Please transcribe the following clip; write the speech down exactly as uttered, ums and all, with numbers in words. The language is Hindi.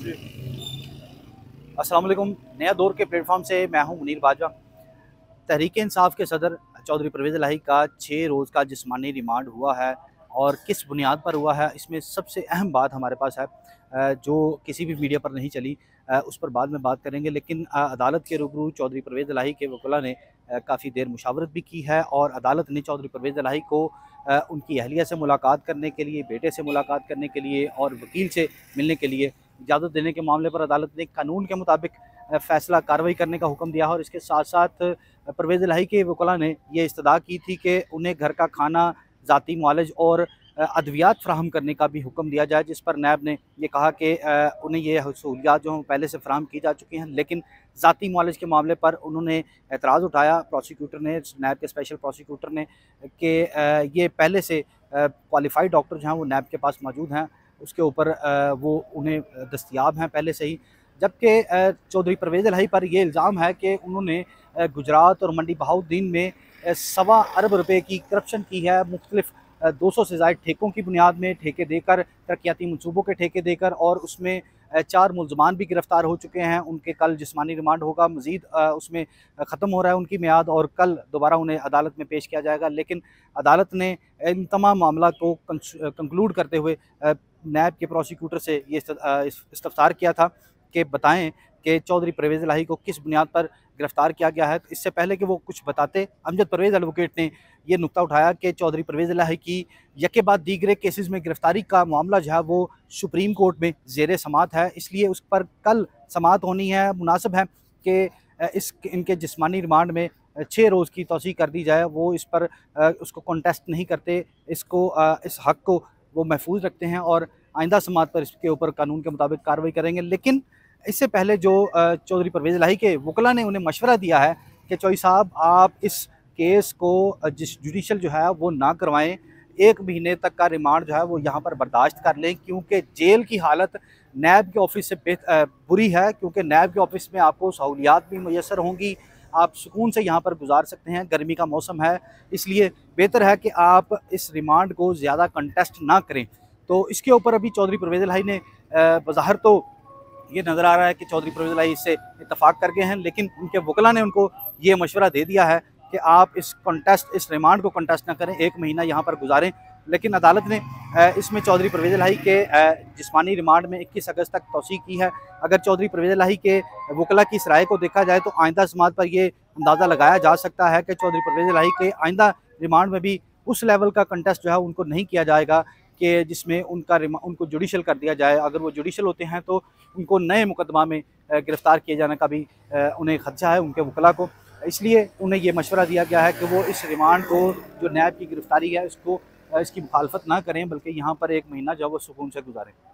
अस्सलाम वालेकुम। नया दौर के प्लेटफॉर्म से मैं हूं मुनीर बाजवा। तहरीक इंसाफ के सदर चौधरी परवेज़ इलाही का छः रोज़ का जिस्मानी रिमांड हुआ है और किस बुनियाद पर हुआ है, इसमें सबसे अहम बात हमारे पास है जो किसी भी मीडिया पर नहीं चली, उस पर बाद में बात करेंगे। लेकिन अदालत के रूबरू चौधरी परवेज़ इलाही के वकील ने काफ़ी देर मुशावरत भी की है और अदालत ने चौधरी परवेज़ इलाही को उनकी अहलिया से मुलाकात करने के लिए, बेटे से मुलाकात करने के लिए और वकील से मिलने के लिए इजाज़त देने के मामले पर अदालत ने कानून के मुताबिक फ़ैसला कार्रवाई करने का हुक्म दिया है। और इसके साथ साथ परवेज़ इलाही के वकील ने ये इस्तदा की थी कि उन्हें घर का खाना, ज़ाती मुआलज और अद्वियात फ़राहम करने का भी हुक्म दिया जाए, जिस पर नैब ने ये कहा कि उन्हें ये सहूलियात जो हैं पहले से फ़राहम की जा चुकी हैं। लेकिन ज़ाती मुआलज के मामले पर उन्होंने एतराज़ उठाया, प्रोसिक्यूटर ने, नैब के स्पेशल प्रोसिक्यूटर ने, कि ये पहले से क्वालिफाइड डॉक्टर जो हैं वो नैब के पास मौजूद हैं, उसके ऊपर वो उन्हें दस्तयाब हैं पहले से ही। जबकि चौधरी परवेज़ इलाही पर यह इल्ज़ाम है कि उन्होंने गुजरात और मंडी बहाउद्दीन में सवा अरब रुपए की करप्शन की है, मुख्तलिफ दो सौ से ज़ायद ठेकों की बुनियाद में ठेके देकर, तरक्याती मनसूबों के ठेके देकर, और उसमें चार मुल्ज़मान भी गिरफ़्तार हो चुके हैं। उनके कल जिस्मानी रिमांड होगा, मज़ीद उसमें ख़त्म हो रहा है उनकी मियाद और कल दोबारा उन्हें अदालत में पेश किया जाएगा। लेकिन अदालत ने इन तमाम मामला को कंक्लूड करते हुए नैब के प्रोसिक्यूटर से ये इस्तफ़सार किया था कि बताएं कि चौधरी परवेज़ इलाही को किस बुनियाद पर गिरफ़्तार किया गया है। तो इससे पहले कि वो कुछ बताते, अमजद परवेज़ एडवोकेट ने ये नुक्ता उठाया कि चौधरी परवेज़ इलाही की यके बाद दीगरे केसेस में गिरफ़्तारी का मामला जो है वो सुप्रीम कोर्ट में ज़ेरे समात है, इसलिए उस पर कल समात होनी है। मुनासिब है कि इस इनके जिस्मानी रिमांड में छः रोज़ की तौसीह कर दी जाए। वो इस पर उसको कॉन्टेस्ट नहीं करते, इसको इस हक़ को वो महफूज रखते हैं और आइंदा समात पर इसके ऊपर कानून के मुताबिक कार्रवाई करेंगे। लेकिन इससे पहले जो चौधरी परवेज़ इलाही के वकील ने उन्हें मशवरा दिया है कि चौधरी साहब, आप इस केस को जिस जुडिशल जो है वो ना करवाएं, एक महीने तक का रिमांड जो है वो यहाँ पर बर्दाश्त कर लें, क्योंकि जेल की हालत नैब के ऑफिस से बुरी है, क्योंकि नैब के ऑफिस में आपको सहूलियात भी मैसर होंगी, आप सुकून से यहाँ पर गुजार सकते हैं, गर्मी का मौसम है, इसलिए बेहतर है कि आप इस रिमांड को ज़्यादा कंटेस्ट ना करें। तो इसके ऊपर अभी चौधरी परवेज़ इलाही ने बज़ाहिर तो ये नज़र आ रहा है कि चौधरी परवेज़ इलाही इससे इत्तफाक कर गए हैं, लेकिन उनके वकील ने उनको ये मशवरा दे दिया है कि आप इस कंटेस्ट इस रिमांड को कंटेस्ट ना करें, एक महीना यहाँ पर गुजारें। लेकिन अदालत ने इसमें चौधरी परवेज़ इलाही के जिस्मानी रिमांड में इक्कीस अगस्त तक तौसीह की है। अगर चौधरी परवेज़ इलाही के वकील की इस राय को देखा जाए तो आइंदा समात पर यह अंदाज़ा लगाया जा सकता है कि चौधरी परवेज़ इलाही के आइंदा रिमांड में भी उस लेवल का कंटेस्ट जो है उनको नहीं किया जाएगा कि जिसमें उनका उनको जुडिशल कर दिया जाए। अगर वो जुडिशल होते हैं तो उनको नए मुकदमा में गिरफ़्तार किए जाने का भी उन्हें खदशा है उनके वकील को, इसलिए उन्हें ये मशवरा दिया गया है कि वो इस रिमांड को, जो नैब की गिरफ़्तारी है, इसको इसकी मुखालफत ना करें, बल्कि यहाँ पर एक महीना जो है वो सुकून से गुजारें।